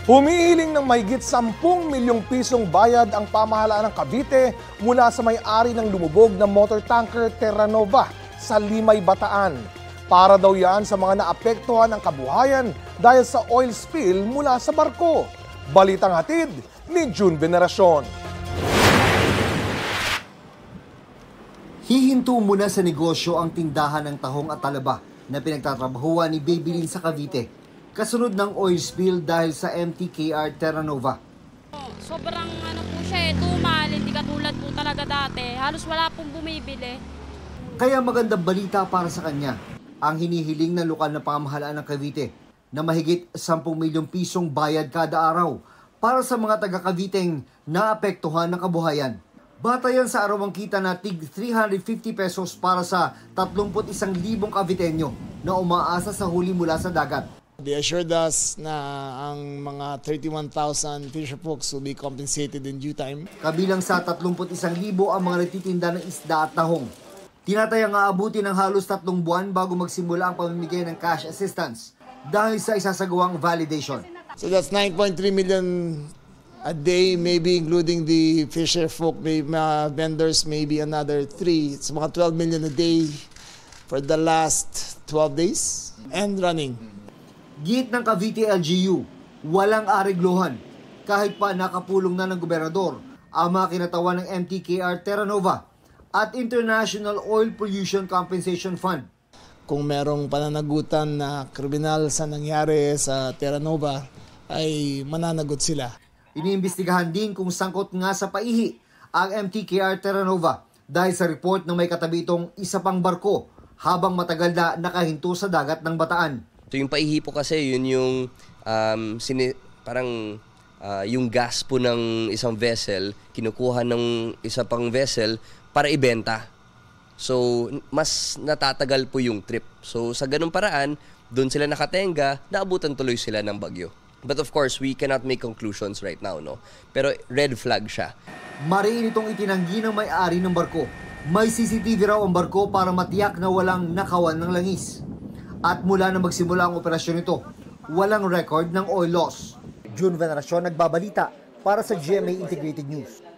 Humihiling ng mahigit 10 milyong pisong bayad ang pamahalaan ng Cavite mula sa may-ari ng lumubog na motor tanker Terra Nova sa Limay, Bataan. Para daw yan sa mga naapektuhan ng kabuhayan dahil sa oil spill mula sa barko. Balitang hatid ni June Veneracion. Hihinto muna sa negosyo ang tindahan ng tahong at talaba na pinagtatrabahuan ni Babylin sa Cavite, kasunod ng oil spill dahil sa MTKR Terra Nova. Sobrang po siya tumal, hindi katulad po talaga dati. Halos wala pong bumibili. Kaya magandang balita para sa kanya ang hinihiling ng lokal na pamahalaan ng Cavite na mahigit 10 milyong pisong bayad kada araw para sa mga taga-Caviteng naapektuhan ng kabuhayan. Batayan sa arawang kita na tig 350 pesos para sa 31,000 Caviteño na umaasa sa huli mula sa dagat. They assured us na ang mga 31,000 fisher folks will be compensated in due time. Kabilang sa 31,000 ang mga nagtitinda ng isda at tahong. Tinatayang aabuti ng halos 3 buwan bago magsimula ang pamimigay ng cash assistance dahil sa isasagawang validation. So that's 9.3 million a day, maybe including the fisher folk, vendors, maybe another 3. It's mga 12 million a day for the last 12 days and running. Git ng Cavite LGU, walang aregluhan kahit pa nakapulong na ng gobernador ang mga kinatawan ng MTKR Terra Nova at International Oil Pollution Compensation Fund. Kung merong pananagutan na kriminal sa nangyari sa Terra Nova, ay mananagot sila. Iniimbestigahan din kung sangkot nga sa paihi ang MTKR Terra Nova dahil sa report na may katabi itong isa pang barko habang matagal na nakahinto sa dagat ng Bataan. So yung paihi po kasi yun yung yung gas po ng isang vessel, kinukuha ng isa pang vessel para ibenta. So mas natatagal po yung trip. So sa ganung paraan, doon sila nakatenga, naabutan tuloy sila ng bagyo. But of course, we cannot make conclusions right now, no? Pero red flag siya. Mariin itong itinanggi ng may-ari ng barko. May CCTV raw ang barko para matiyak na walang nakawan ng langis. At mula na magsimula ang operasyon nito, walang record ng oil loss. June Veneracion, nagbabalita para sa GMA Integrated News.